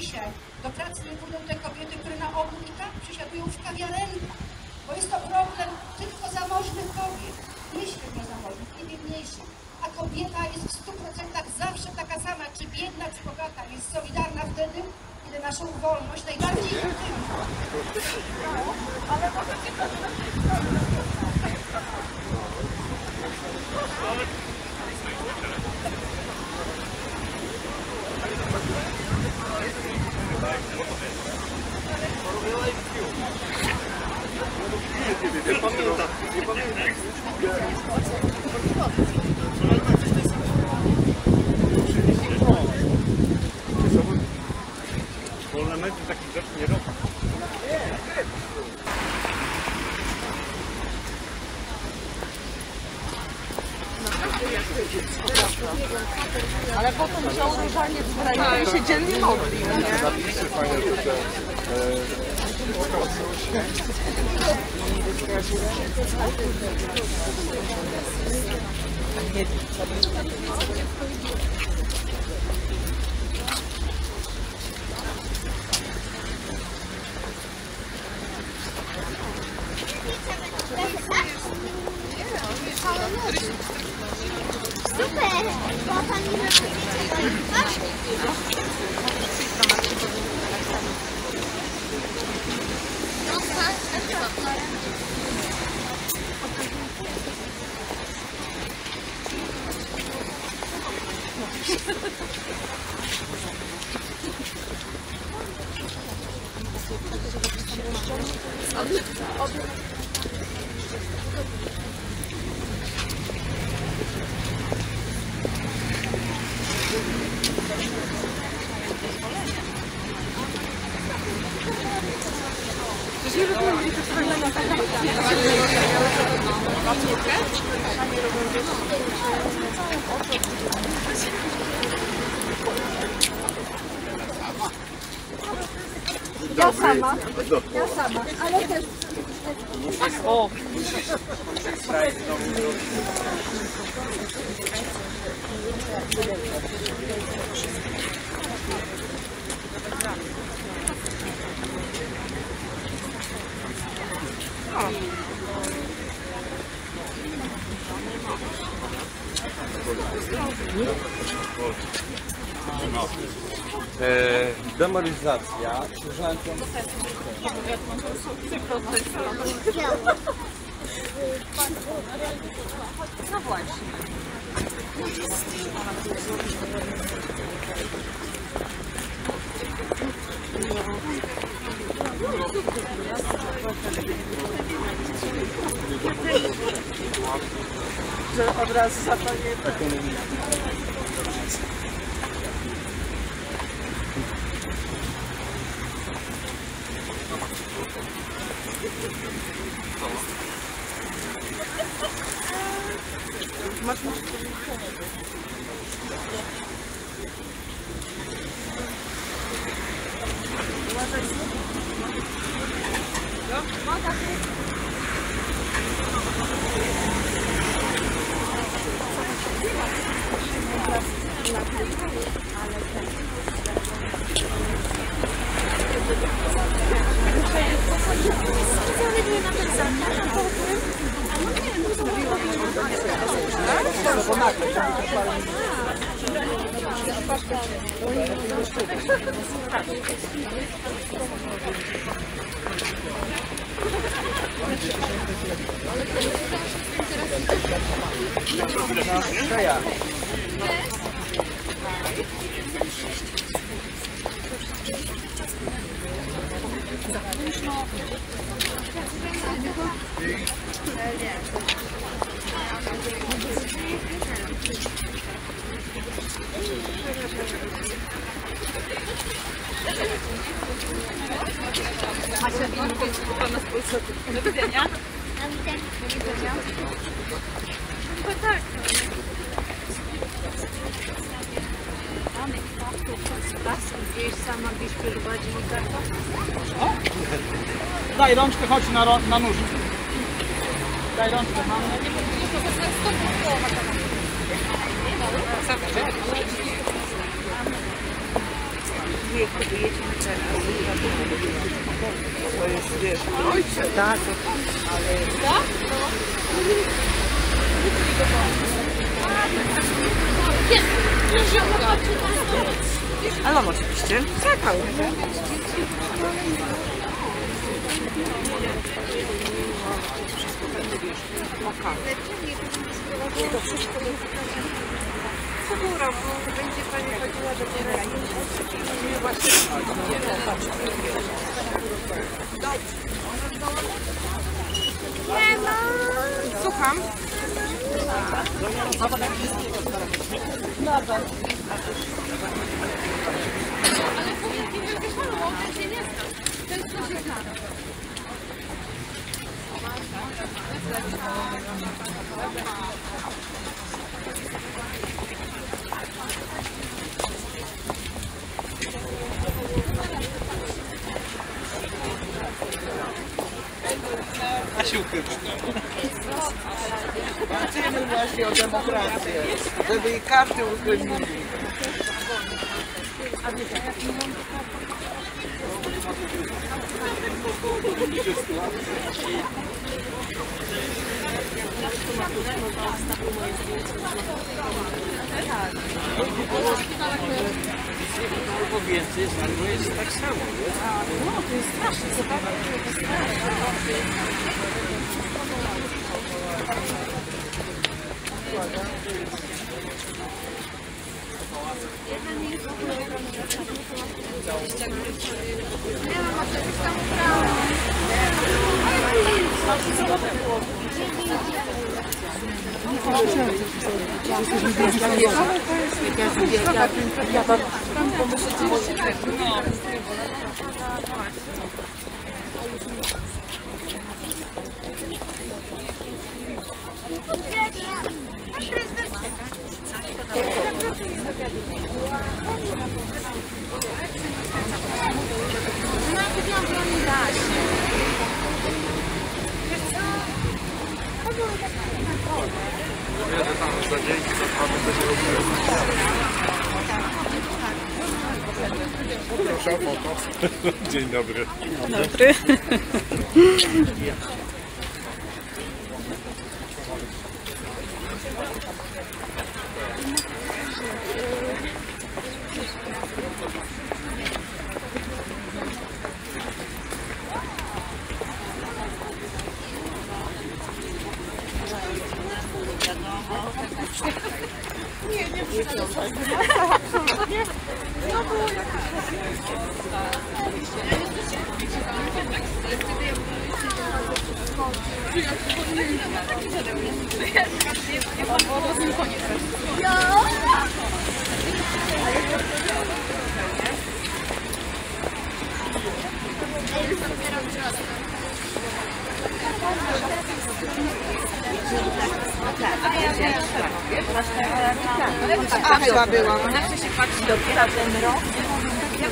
dzisiaj do pracy nie pójdą te kobiety, które na ogół i tak przysiadują w kawiarenkach, bo jest to problem tylko zamożnych kobiet, nieśrednio zamożnych, nie biedniejszych. A kobieta jest w 100% zawsze taka sama, czy biedna, czy bogata, jest solidarna wtedy, kiedy naszą wolność najbardziej intymną. Ale Nie pamiętam. Wolne media takich rzeczy nie robią. Ale potem są różanie w kraju i się dziennie modli, nie? Zapisy fajne, że Super! Bo pani na Ja sama, ale też... O! Demoralizacja, sierżantem. No właśnie. Że od razu zapamiętam. Masz do widzenia. Do widzenia. No tak. Gdzieś sama gdzieś prowadzi mi kartę. Daj rączkę, chodź na nóż. Daj rączkę, mam. Wyjedziemy teraz. To jest, wiesz, ojcze, tak, ale... Tak? Ale on oczywiście czekał. Wszystko będę, wiesz, pokazać. To wszystko do co pół roku będzie Pani chodziła do terenu. Nie ma. Słucham. Walczymy właśnie o demokrację, żeby i karty uwzględnili. Albo więcej, albo jest tak samo. No, to jest strasznie, zobaczcie, to jest strasznie. Proszę o foto. Dzień dobry. Dobry. A chyba była. Zawsze się patrzy dopiero ten rok. Jak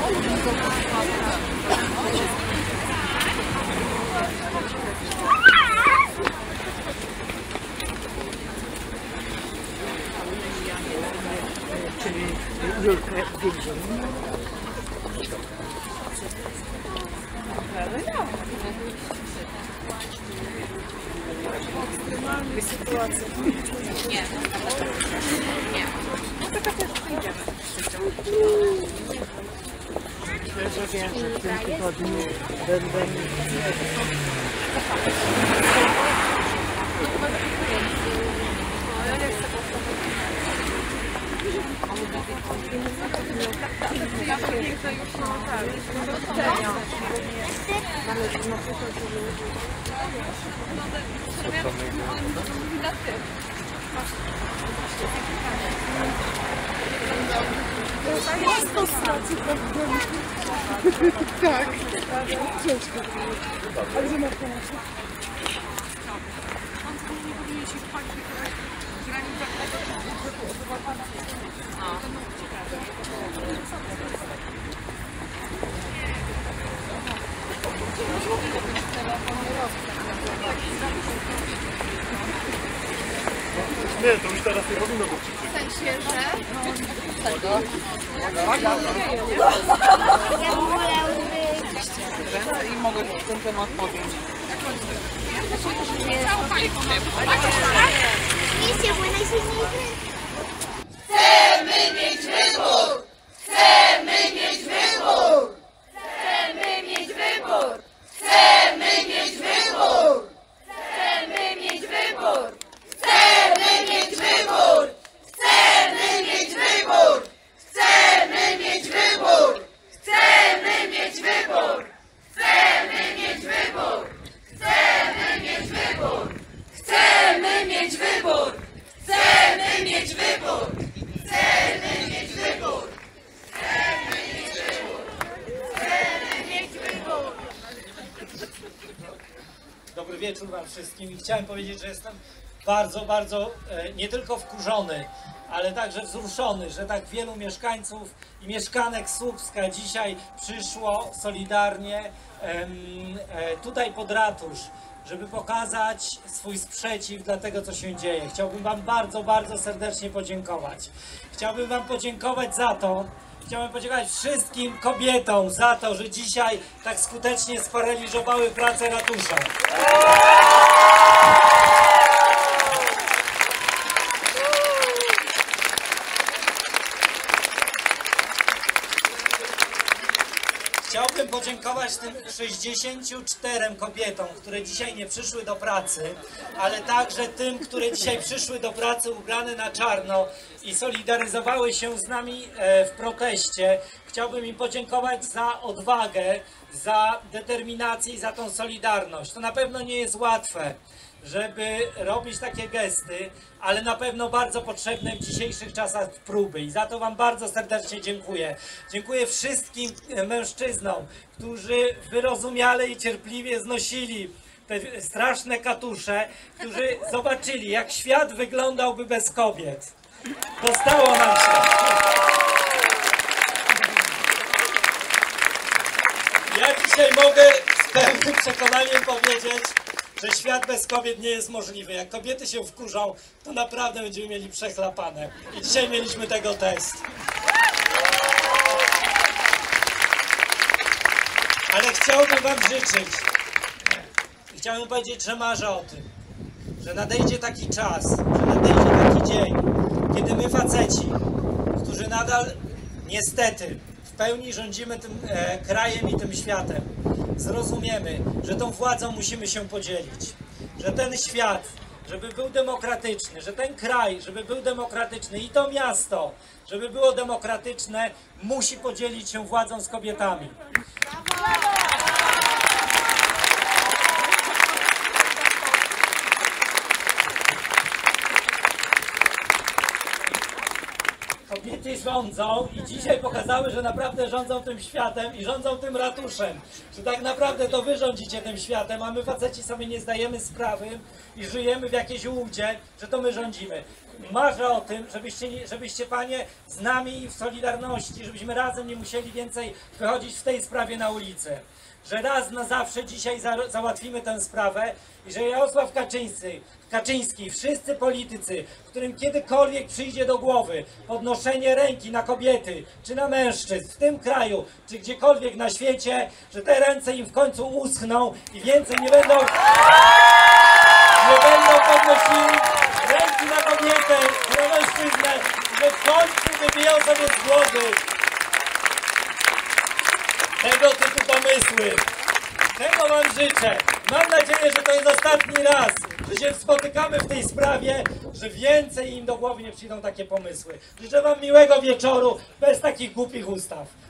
czyli Julkę więzienną. Ekstremalnej sytuacji. Nie. Nie. No to też przyjdziemy. Myślę, że wiem, że w tym tygodniu będę tak. Ciężko. Ale że na pomocy. Nie, to już teraz nie powinno być. W sensie, że... ten temat powiem. Misja była najsilniejsza. Chcemy mieć wybór! Chcemy mieć wybór! Chcemy mieć wybór! Chcemy mieć wybór! Chcemy mieć wybór! Chcemy mieć wybór! Chcemy mieć wybór! Chcemy mieć wybór! Chcemy mieć wybór! Chcemy mieć wybór! Chcemy mieć wybór! Chcemy mieć wybór! Chcemy mieć wybór! Chcemy mieć wybór! Chcemy mieć wybór! Chcemy mieć wybór! Dobry wieczór Wam wszystkim i chciałem powiedzieć, że jestem bardzo nie tylko wkurzony, ale także wzruszony, że tak wielu mieszkańców i mieszkanek Słupska dzisiaj przyszło solidarnie tutaj pod ratusz, żeby pokazać swój sprzeciw dla tego, co się dzieje. Chciałbym Wam bardzo serdecznie podziękować. Chciałbym Wam podziękować za to, chciałbym podziękować wszystkim kobietom za to, że dzisiaj tak skutecznie sparaliżowały pracę ratusza. Chciałbym podziękować tym 64 kobietom, które dzisiaj nie przyszły do pracy, ale także tym, które dzisiaj przyszły do pracy ubrane na czarno i solidaryzowały się z nami w proteście. Chciałbym im podziękować za odwagę, za determinację i za tą solidarność. To na pewno nie jest łatwe, żeby robić takie gesty, ale na pewno bardzo potrzebne w dzisiejszych czasach próby i za to Wam bardzo serdecznie dziękuję. Dziękuję wszystkim mężczyznom, którzy wyrozumiale i cierpliwie znosili te straszne katusze, którzy zobaczyli, jak świat wyglądałby bez kobiet. Dostało nam się. Ja dzisiaj mogę z pełnym przekonaniem powiedzieć, że świat bez kobiet nie jest możliwy. Jak kobiety się wkurzą, to naprawdę będziemy mieli przechlapane. I dzisiaj mieliśmy tego test. Ale chciałbym Wam życzyć, chciałbym powiedzieć, że marzę o tym, że nadejdzie taki czas, że nadejdzie taki dzień, kiedy my faceci, którzy nadal niestety w pełni rządzimy tym krajem i tym światem, zrozumiemy, że tą władzą musimy się podzielić, że ten świat, żeby był demokratyczny, że ten kraj, żeby był demokratyczny i to miasto, żeby było demokratyczne, musi podzielić się władzą z kobietami. Kobiety rządzą i dzisiaj pokazały, że naprawdę rządzą tym światem i rządzą tym ratuszem. Że tak naprawdę to wy rządzicie tym światem, a my faceci sobie nie zdajemy sprawy i żyjemy w jakiejś ułudzie, że to my rządzimy. Marzę o tym, żebyście panie z nami w solidarności, żebyśmy razem nie musieli więcej wychodzić w tej sprawie na ulicę. Że raz na zawsze dzisiaj załatwimy tę sprawę i że Jarosław Kaczyński, wszyscy politycy, którym kiedykolwiek przyjdzie do głowy podnoszenie ręki na kobiety czy na mężczyzn w tym kraju, czy gdziekolwiek na świecie, że te ręce im w końcu uschną i więcej nie będą podnosili ręki na kobietę, na mężczyznę, że w końcu wybiją sobie z głowy tego typu pomysły. Tego Wam życzę. Mam nadzieję, że to jest ostatni raz, że się spotykamy w tej sprawie, że więcej im do głowy nie przyjdą takie pomysły. Życzę Wam miłego wieczoru bez takich głupich ustaw.